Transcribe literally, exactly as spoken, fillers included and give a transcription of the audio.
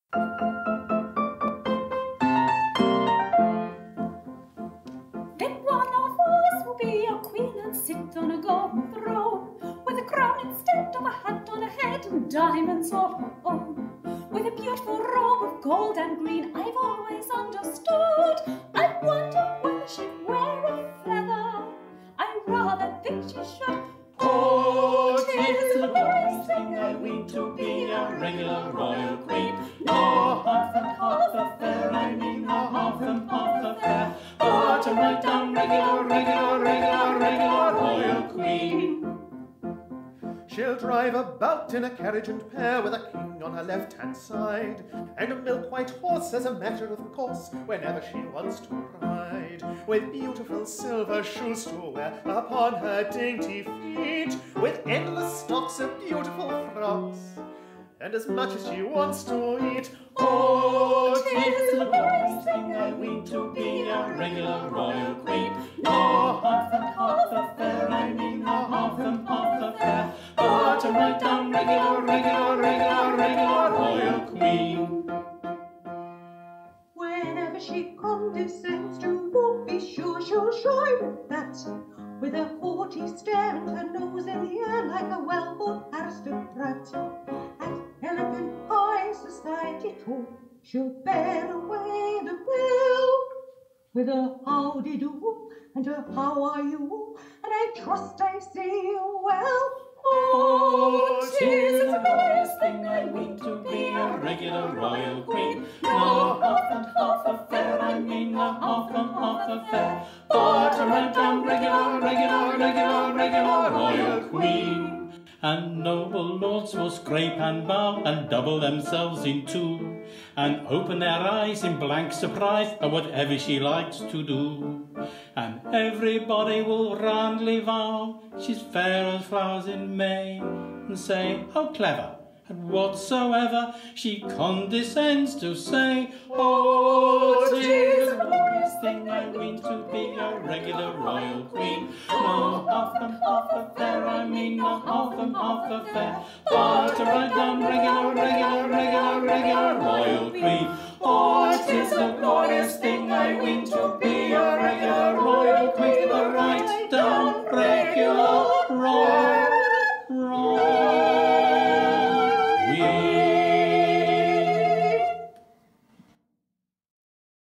Then one of us will be a queen and sit on a golden throne, with a crown instead of a hat on her head and diamonds all her own. With a beautiful robe of gold and green, I've always understood. I wonder whether she'd wear a feather. I rather think she should. Oh, 'tis the glorious thing I ween to be a regular royal queen. No half and half affair, I mean no half and half affair, but a right down regular, regular, regular, regular royal queen. She'll drive about in a carriage and pair, with a king on her left-hand side, and a milk-white horse as a matter of course whenever she wants to ride, with beautiful silver shoes to wear upon her dainty feet, with endless stocks of beautiful frocks, and as much as she wants to eat. Oh, 'tis the glorious thing I ween to be a regular royal queen. No half and half affair, I mean no half and half affair, but a right down regular, regular, regular, regular royal queen. Whenever she condescends to walk, be sure she'll shine with that, with a haughty stare and her nose in the air like a well-born aristocrat. At elegant high society talk, she'll bear away the bill, with a howdy-do and a how are you, and I trust I see you well. Oh, 'tis the glorious thing I ween to be a regular royal queen. No half and half affair, I mean no half and half affair, but a right down regular, regular, regular, regular royal queen. And noble lords will scrape and bow and double themselves in two, and open their eyes in blank surprise at whatever she likes to do. And everybody will roundly vow she's fair as flowers in May, and say, how clever, and whatsoever she condescends to say. Oh, 'tis the glorious thing I ween to be a regular royal queen. No half and half affair, I mean no half and half affair, but a right down regular, regular, regular, regular royal queen. Oh, 'tis the glorious thing I ween to be